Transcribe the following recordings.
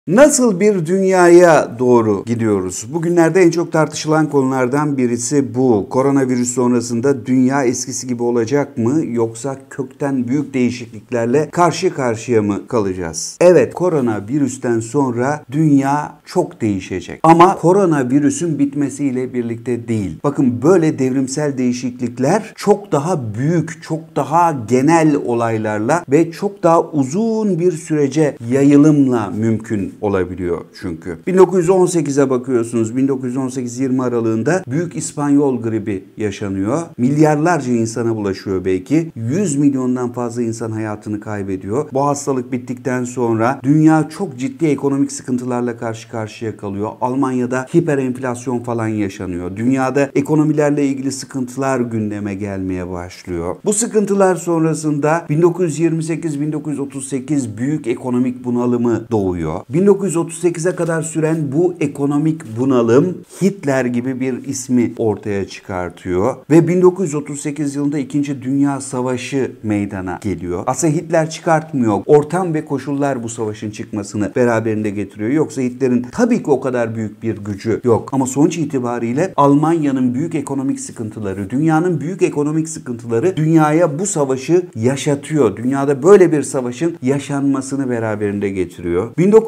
Nasıl bir dünyaya doğru gidiyoruz? Bugünlerde en çok tartışılan konulardan birisi bu. Koronavirüs sonrasında dünya eskisi gibi olacak mı yoksa kökten büyük değişikliklerle karşı karşıya mı kalacağız? Evet, koronavirüsten sonra dünya çok değişecek. Ama koronavirüsün bitmesiyle birlikte değil. Bakın, böyle devrimsel değişiklikler çok daha büyük, çok daha genel olaylarla ve çok daha uzun bir sürece yayılımla mümkün olabiliyor çünkü. 1918'e bakıyorsunuz. 1918-20 aralığında Büyük İspanyol gribi yaşanıyor. Milyarlarca insana bulaşıyor belki. 100 milyondan fazla insan hayatını kaybediyor. Bu hastalık bittikten sonra dünya çok ciddi ekonomik sıkıntılarla karşı karşıya kalıyor. Almanya'da hiperenflasyon falan yaşanıyor. Dünyada ekonomilerle ilgili sıkıntılar gündeme gelmeye başlıyor. Bu sıkıntılar sonrasında 1928-1938 büyük ekonomik bunalımı doğuyor. 1938'e kadar süren bu ekonomik bunalım Hitler gibi bir ismi ortaya çıkartıyor ve 1938 yılında 2. Dünya Savaşı meydana geliyor. Aslında Hitler çıkartmıyor. Ortam ve koşullar bu savaşın çıkmasını beraberinde getiriyor. Yoksa Hitler'in tabii ki o kadar büyük bir gücü yok. Ama sonuç itibariyle Almanya'nın büyük ekonomik sıkıntıları, dünyanın büyük ekonomik sıkıntıları dünyaya bu savaşı yaşatıyor. Dünyada böyle bir savaşın yaşanmasını beraberinde getiriyor.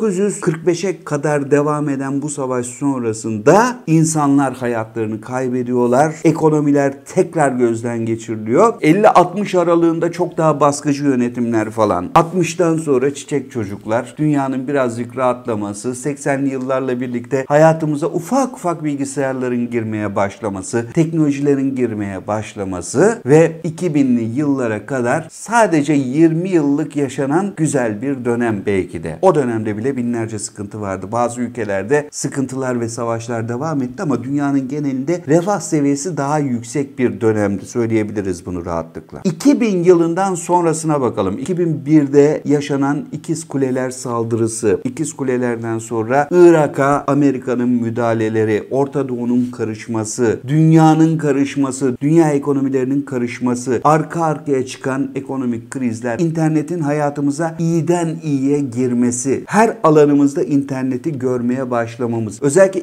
1945'e kadar devam eden bu savaş sonrasında insanlar hayatlarını kaybediyorlar. Ekonomiler tekrar gözden geçiriliyor. 50-60 aralığında çok daha baskıcı yönetimler falan. 60'tan sonra çiçek çocuklar, dünyanın birazcık rahatlaması, 80'li yıllarla birlikte hayatımıza ufak ufak bilgisayarların girmeye başlaması, teknolojilerin girmeye başlaması ve 2000'li yıllara kadar sadece 20 yıllık yaşanan güzel bir dönem belki de. O dönemde bile binlerce sıkıntı vardı. Bazı ülkelerde sıkıntılar ve savaşlar devam etti ama dünyanın genelinde refah seviyesi daha yüksek bir dönemdi. Söyleyebiliriz bunu rahatlıkla. 2000 yılından sonrasına bakalım. 2001'de yaşanan İkiz Kuleler saldırısı. İkiz Kulelerden sonra Irak'a Amerika'nın müdahaleleri, Orta Doğu'nun karışması, dünyanın karışması, dünya ekonomilerinin karışması, arka arkaya çıkan ekonomik krizler, internetin hayatımıza iyiden iyiye girmesi, her alanımızda interneti görmeye başlamamız. Özellikle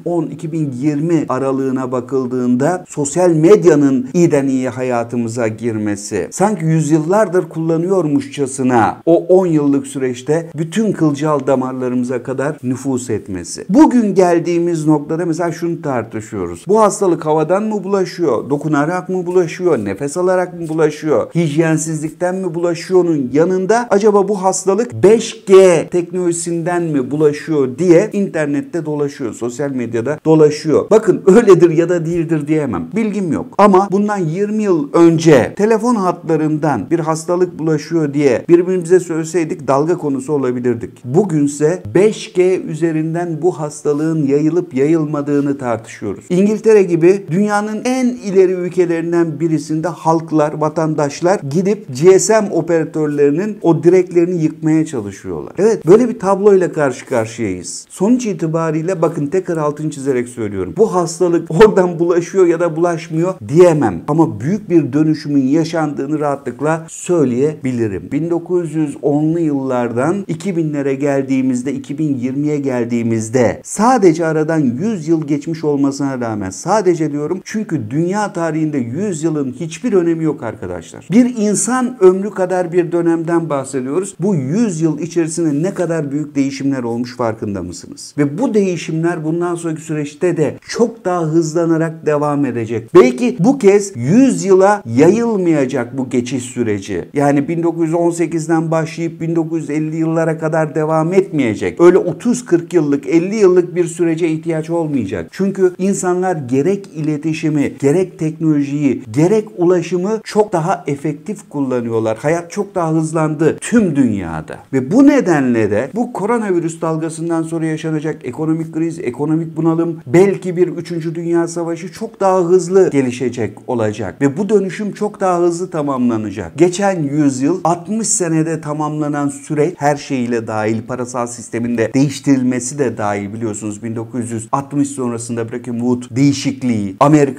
2010-2020 aralığına bakıldığında sosyal medyanın iyiden iyiye hayatımıza girmesi, sanki yüzyıllardır kullanıyormuşçasına o 10 yıllık süreçte bütün kılcal damarlarımıza kadar nüfuz etmesi. Bugün geldiğimiz noktada mesela şunu tartışıyoruz. Bu hastalık havadan mı bulaşıyor? Dokunarak mı bulaşıyor? Nefes alarak mı bulaşıyor? Hijyensizlikten mi bulaşıyor'nun yanında acaba bu hastalık 5G teknolojisinden mi bulaşıyor diye internette dolaşıyor, sosyal medyada dolaşıyor. Bakın, öyledir ya da değildir diyemem. Bilgim yok. Ama bundan 20 yıl önce telefon hatlarından bir hastalık bulaşıyor diye birbirimize söyleseydik dalga konusu olabilirdik. Bugünse 5G üzerinden bu hastalığın yayılıp yayılmadığını tartışıyoruz. İngiltere gibi dünyanın en ileri ülkelerinden birisinde halklar, vatandaşlar gidip GSM operatörlerinin o direklerini yıkmaya çalışıyorlar. Evet, böyle bir tabloyla karşı karşıyayız. Sonuç itibariyle bakın, tekrar altını çizerek söylüyorum. Bu hastalık oradan bulaşıyor ya da bulaşmıyor diyemem. Ama büyük bir dönüşümün yaşandığını rahatlıkla söyleyebilirim. 1910'lu yıllardan 2000'lere geldiğimizde, 2020'ye geldiğimizde sadece aradan 100 yıl geçmiş olmasına rağmen, sadece diyorum çünkü dünya tarihinde 100 yılın hiçbir önemi yok arkadaşlar. Bir insan ömrü kadar bir dönemden bahsediyoruz. Bu 100 yıl içerisinde ne kadar büyük değişimler olmuş farkında mısınız? Ve bu değişimler bundan sonraki süreçte de çok daha hızlanarak devam edecek. Belki bu kez 100 yıla yayılmayacak bu geçiş süreci. Yani 1918'den başlayıp 1950 yıllara kadar devam etmeyecek. Öyle 30-40 yıllık, 50 yıllık bir sürece ihtiyaç olmayacak. Çünkü insanlar gerek iletişimi, gerek teknolojiyi, gerek ulaşımı çok daha efektif kullanıyorlar. Hayat çok daha hızlandı tüm dünyada. Ve bu nedenle de bu koronavirüs dalgasından sonra yaşanacak ekonomik kriz, ekonomik bunalım, belki bir 3. Dünya Savaşı çok daha hızlı gelişecek olacak. Ve bu dönüşüm çok daha hızlı tamamlanacak. Geçen yüzyıl 60 senede tamamlanan süreç, her şeyiyle dahil, parasal sisteminde değiştirilmesi de dahil, biliyorsunuz 1960 sonrasında Bretton Woods değişikliği,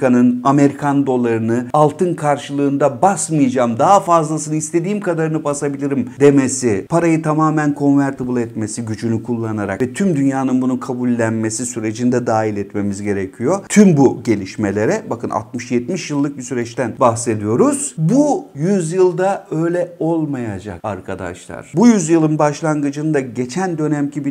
Amerikan dolarını altın karşılığında basmayacağım, daha fazlasını istediğim kadarını basabilirim demesi, parayı tamamen convertible etmesi, diplomasi gücünü kullanarak ve tüm dünyanın bunu kabullenmesi sürecinde dahil etmemiz gerekiyor. Tüm bu gelişmelere, bakın 60-70 yıllık bir süreçten bahsediyoruz. Bu yüzyılda öyle olmayacak arkadaşlar. Bu yüzyılın başlangıcında geçen dönemki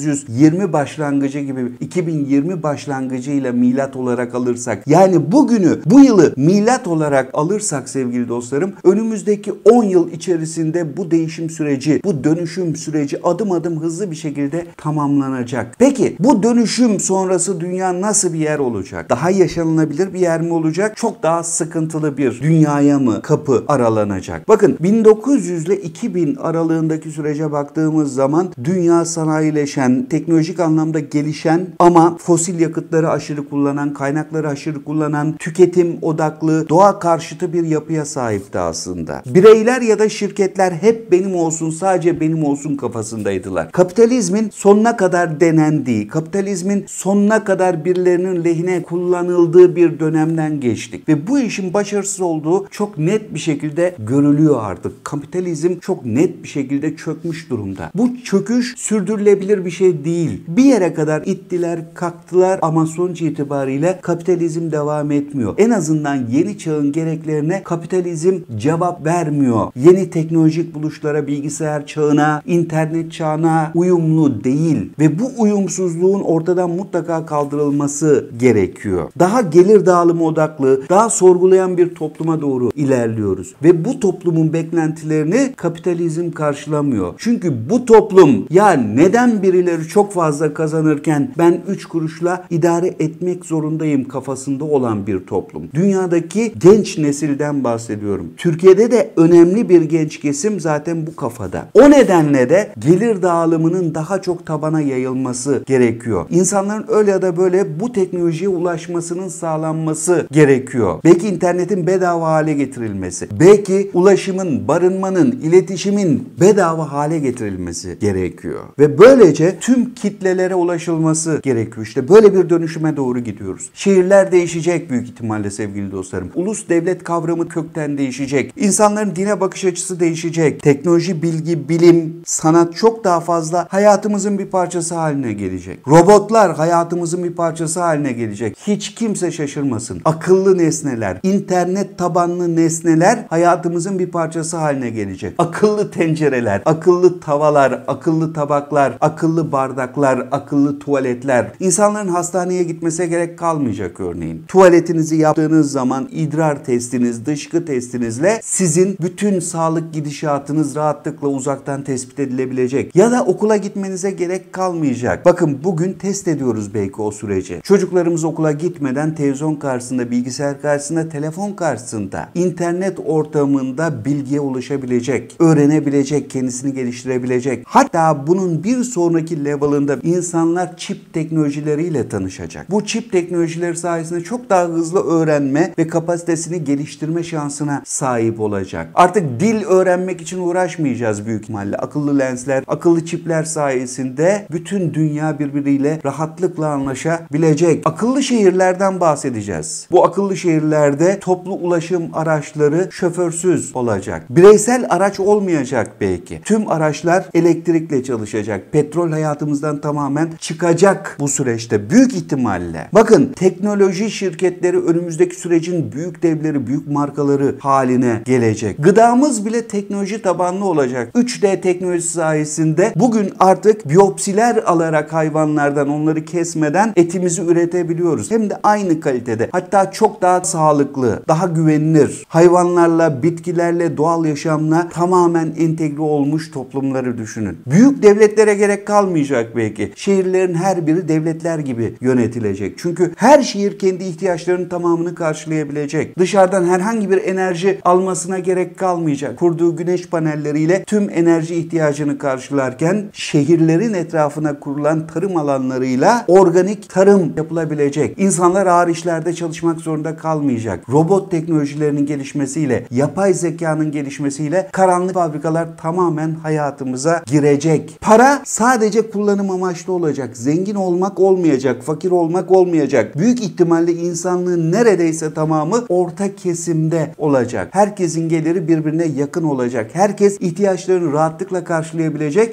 1920 başlangıcı gibi 2020 başlangıcıyla milat olarak alırsak, yani bugünü, bu yılı milat olarak alırsak sevgili dostlarım, önümüzdeki 10 yıl içerisinde bu değişim süreci, bu dönüşüm süreci adım adım hızlı bir şekilde tamamlanacak. Peki bu dönüşüm sonrası dünya nasıl bir yer olacak? Daha yaşanılabilir bir yer mi olacak? Çok daha sıkıntılı bir dünyaya mı kapı aralanacak? Bakın 1900 ile 2000 aralığındaki sürece baktığımız zaman dünya sanayileşen, teknolojik anlamda gelişen ama fosil yakıtları aşırı kullanan, kaynakları aşırı kullanan, tüketim odaklı, doğa karşıtı bir yapıya sahipti aslında. Bireyler ya da şirketler hep benim olsun, sadece benim olsun kafasındaydılar. Kapitalizmin sonuna kadar denendiği, kapitalizmin sonuna kadar birilerinin lehine kullanıldığı bir dönemden geçtik. Ve bu işin başarısız olduğu çok net bir şekilde görülüyor artık. Kapitalizm çok net bir şekilde çökmüş durumda. Bu çöküş sürdürülebilir bir şey değil. Bir yere kadar ittiler, kalktılar ama sonuç itibariyle kapitalizm devam etmiyor. En azından yeni çağın gereklerine kapitalizm cevap vermiyor. Yeni teknolojik buluşlara, bilgisayar çağına, internet çağına uyumlu değil. Ve bu uyumsuzluğun ortadan mutlaka kaldırılması gerekiyor. Daha gelir dağılımı odaklı, daha sorgulayan bir topluma doğru ilerliyoruz. Ve bu toplumun beklentilerini kapitalizm karşılamıyor. Çünkü bu toplum, ya neden birileri çok fazla kazanırken ben 3 kuruşla idare etmek zorundayım kafasında olan bir toplum. Dünyadaki genç nesilden bahsediyorum. Türkiye'de de önemli bir genç kesim zaten bu kafada. O nedenle de gelir dağılımının daha çok tabana yayılması gerekiyor. İnsanların öyle ya da böyle bu teknolojiye ulaşmasının sağlanması gerekiyor. Belki internetin bedava hale getirilmesi, belki ulaşımın, barınmanın, iletişimin bedava hale getirilmesi gerekiyor. Ve böylece tüm kitlelere ulaşılması gerekiyor. İşte böyle bir dönüşüme doğru gidiyoruz. Şehirler değişecek büyük ihtimalle sevgili dostlarım. Ulus devlet kavramı kökten değişecek. İnsanların dine bakış açısı değişecek. Teknoloji, bilgi, bilim, sanat çok daha fazla hayatımızın bir parçası haline gelecek. Robotlar hayatımızın bir parçası haline gelecek. Hiç kimse şaşırmasın. Akıllı nesneler, internet tabanlı nesneler hayatımızın bir parçası haline gelecek. Akıllı tencereler, akıllı tavalar, akıllı tabaklar, akıllı bardaklar, akıllı tuvaletler. İnsanların hastaneye gitmesine gerek kalmayacak örneğin. Tuvaletinizi yaptığınız zaman idrar testiniz, dışkı testinizle sizin bütün sağlık gidişatınız rahatlıkla uzaktan tespit edilebilecek. Ya da okula gitmenize gerek kalmayacak. Bakın bugün test ediyoruz belki o süreci. Çocuklarımız okula gitmeden televizyon karşısında, bilgisayar karşısında, telefon karşısında, internet ortamında bilgiye ulaşabilecek, öğrenebilecek, kendisini geliştirebilecek. Hatta bunun bir sonraki level'ında insanlar çip teknolojileriyle tanışacak. Bu çip teknolojileri sayesinde çok daha hızlı öğrenme ve kapasitesini geliştirme şansına sahip olacak. Artık dil öğrenmek için uğraşmayacağız büyük ihtimalle. Akıllı lensler, akıllı çipler sayesinde bütün dünya birbiriyle rahatlıkla anlaşabilecek. Akıllı şehirlerden bahsedeceğiz. Bu akıllı şehirlerde toplu ulaşım araçları şoförsüz olacak. Bireysel araç olmayacak belki. Tüm araçlar elektrikle çalışacak. Petrol hayatımızdan tamamen çıkacak bu süreçte büyük ihtimalle. Bakın teknoloji şirketleri önümüzdeki sürecin büyük devleri, büyük markaları haline gelecek. Gıdamız bile teknoloji tabanlı olacak. 3D teknolojisi sayesinde bugün artık biyopsiler alarak hayvanlardan, onları kesmeden etimizi üretebiliyoruz. Hem de aynı kalitede. Hatta çok daha sağlıklı, daha güvenilir. Hayvanlarla, bitkilerle, doğal yaşamla tamamen entegre olmuş toplumları düşünün. Büyük devletlere gerek kalmayacak belki. Şehirlerin her biri devletler gibi yönetilecek. Çünkü her şehir kendi ihtiyaçlarının tamamını karşılayabilecek. Dışarıdan herhangi bir enerji almasına gerek kalmayacak. Kurduğu güneş panelleriyle tüm enerji ihtiyacını karşılarken şehirlerin etrafına kurulan tarım alanlarıyla organik tarım yapılabilecek. İnsanlar ağır işlerde çalışmak zorunda kalmayacak. Robot teknolojilerinin gelişmesiyle, yapay zekanın gelişmesiyle karanlık fabrikalar tamamen hayatımıza girecek. Para sadece kullanım amaçlı olacak. Zengin olmak olmayacak, fakir olmak olmayacak. Büyük ihtimalle insanlığın neredeyse tamamı orta kesimde olacak. Herkesin geliri birbirine yakın olacak. Herkes ihtiyaçlarını rahatlıkla karşılayabilecek aşırı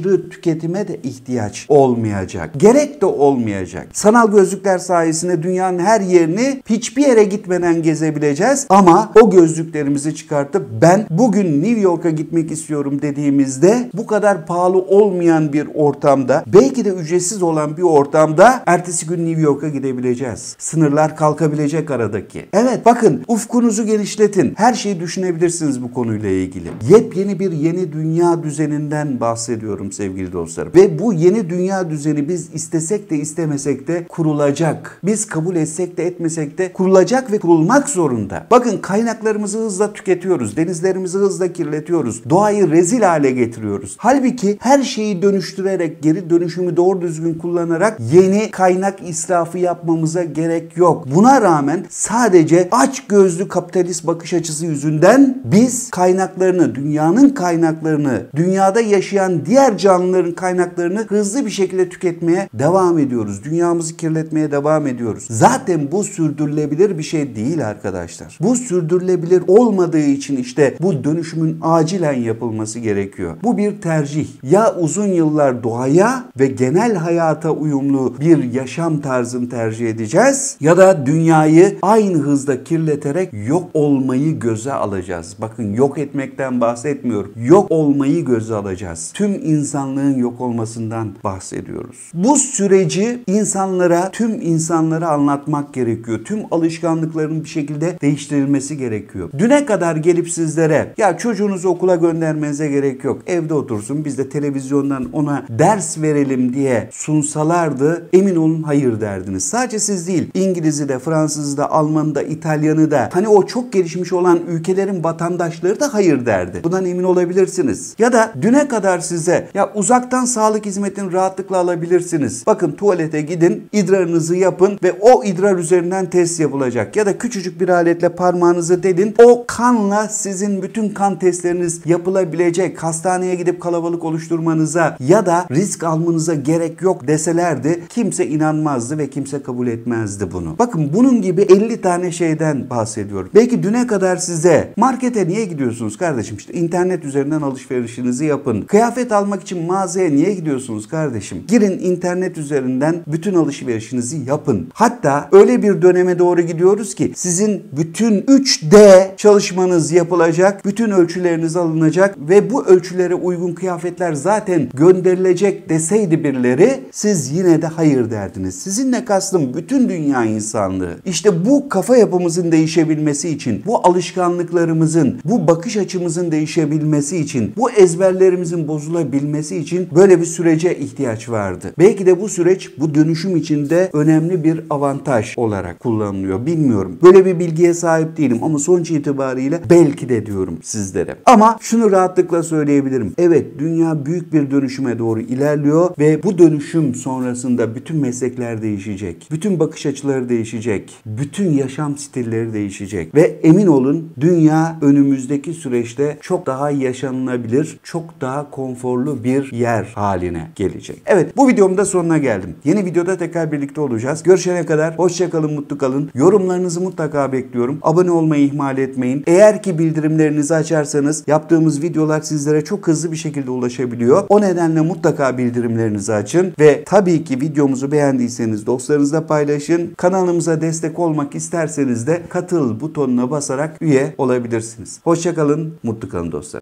aşırı tüketime de ihtiyaç olmayacak. Gerek de olmayacak. Sanal gözlükler sayesinde dünyanın her yerini hiçbir yere gitmeden gezebileceğiz ama o gözlüklerimizi çıkartıp ben bugün New York'a gitmek istiyorum dediğimizde bu kadar pahalı olmayan bir ortamda, belki de ücretsiz olan bir ortamda ertesi gün New York'a gidebileceğiz. Sınırlar kalkabilecek aradaki. Evet, bakın, ufkunuzu genişletin. Her şeyi düşünebilirsiniz bu konuyla ilgili. Yepyeni bir yeni dünya düzeninden bahsediyorum sevgili dostlarım. Ve bu yeni dünya düzeni biz istesek de istemesek de kurulacak. Biz kabul etsek de etmesek de kurulacak ve kurulmak zorunda. Bakın, kaynaklarımızı hızla tüketiyoruz. Denizlerimizi hızla kirletiyoruz. Doğayı rezil hale getiriyoruz. Halbuki her şeyi dönüştürerek, geri dönüşümü doğru düzgün kullanarak yeni kaynak israfı yapmamıza gerek yok. Buna rağmen sadece açgözlü kapitalist bakış açısı yüzünden biz kaynaklarını, dünyanın kaynaklarını, dünyada yaşayan diğer canlıların kaynaklarını hızlı bir şekilde tüketmeye devam ediyoruz. Dünyamızı kirletmeye devam ediyoruz. Zaten bu sürdürülebilir bir şey değil arkadaşlar. Bu sürdürülebilir olmadığı için işte bu dönüşümün acilen yapılması gerekiyor. Bu bir tercih. Ya uzun yıllar doğaya ve genel hayata uyumlu bir yaşam tarzını tercih edeceğiz ya da dünyayı aynı hızda kirleterek yok olmayı göze alacağız. Bakın, yok etmekten bahsetmiyorum. Yok olmayı göze alacağız. Tüm insanlığın yok olmasından bahsediyoruz. Bu süreci tüm insanlara anlatmak gerekiyor. Tüm alışkanlıkların bir şekilde değiştirilmesi gerekiyor. Düne kadar gelip sizlere ya çocuğunuzu okula göndermenize gerek yok, evde otursun, biz de televizyondan ona ders verelim diye sunsalardı emin olun hayır derdiniz. Sadece siz değil, İngiliz'i de, Fransız'ı da, Alman'ı da, İtalyan'ı da, hani o çok gelişmiş olan ülkelerin vatandaşları da hayır derdi. Bundan emin olabilirsiniz. Ya da düne kadar size ya uzaktan sağlık hizmetini rahatlıkla alabilirsiniz. Bakın, tuvalete gidin, idrarınızı yapın ve o idrar üzerinden test yapılacak. Ya da küçücük bir aletle parmağınızı delin. O kanla sizin bütün kan testleriniz yapılabilecek. Hastaneye gidip kalabalık oluşturmanıza ya da risk almanıza gerek yok deselerdi kimse inanmazdı ve kimse kabul etmezdi bunu. Bakın, bunun gibi 50 tane şeyden bahsediyorum. Belki düne kadar size markete niye gidiyorsunuz kardeşim? İşte internet üzerinden alışverişinizi yapın. Kıyafet almak için mağazaya niye gidiyorsunuz kardeşim? Girin internet üzerinden bütün alışverişinizi yapın. Hatta öyle bir döneme doğru gidiyoruz ki sizin bütün 3D çalışmanız yapılacak, bütün ölçüleriniz alınacak ve bu ölçülere uygun kıyafetler zaten gönderilecek deseydi birileri, siz yine de hayır derdiniz. Sizinle kastım bütün dünya insanlığı. İşte bu kafa yapımızın değişebilmesi için, bu alışkanlıklarımızın, bu bakış açımızın değişebilmesi için, bu ezberlerimizin bozulabilmesi için böyle bir sürece ihtiyaç vardı. Belki de bu süreç bu dönüşüm içinde önemli bir avantaj olarak kullanılıyor. Bilmiyorum. Böyle bir bilgiye sahip değilim ama sonuç itibariyle belki de diyorum sizlere. Ama şunu rahatlıkla söyleyebilirim. Evet, dünya büyük bir dönüşüme doğru ilerliyor ve bu dönüşüm sonrasında bütün meslekler değişecek. Bütün bakış açıları değişecek. Bütün yaşam stilleri değişecek. Ve emin olun, dünya önümüzdeki süreçte çok daha yaşanılabilir, çok daha konforlu bir yer haline gelecek. Evet, bu videomun da sonuna geldim. Yeni videoda tekrar birlikte olacağız. Görüşene kadar hoşça kalın, mutlu kalın. Yorumlarınızı mutlaka bekliyorum. Abone olmayı ihmal etmeyin. Eğer ki bildirimlerinizi açarsanız yaptığımız videolar sizlere çok hızlı bir şekilde ulaşabiliyor. O nedenle mutlaka bildirimlerinizi açın ve tabii ki videomuzu beğendiyseniz dostlarınızla paylaşın. Kanalımıza destek olmak isterseniz de katıl butonuna basarak üye olabilirsiniz. Hoşça kalın, mutlu kalın dostlar.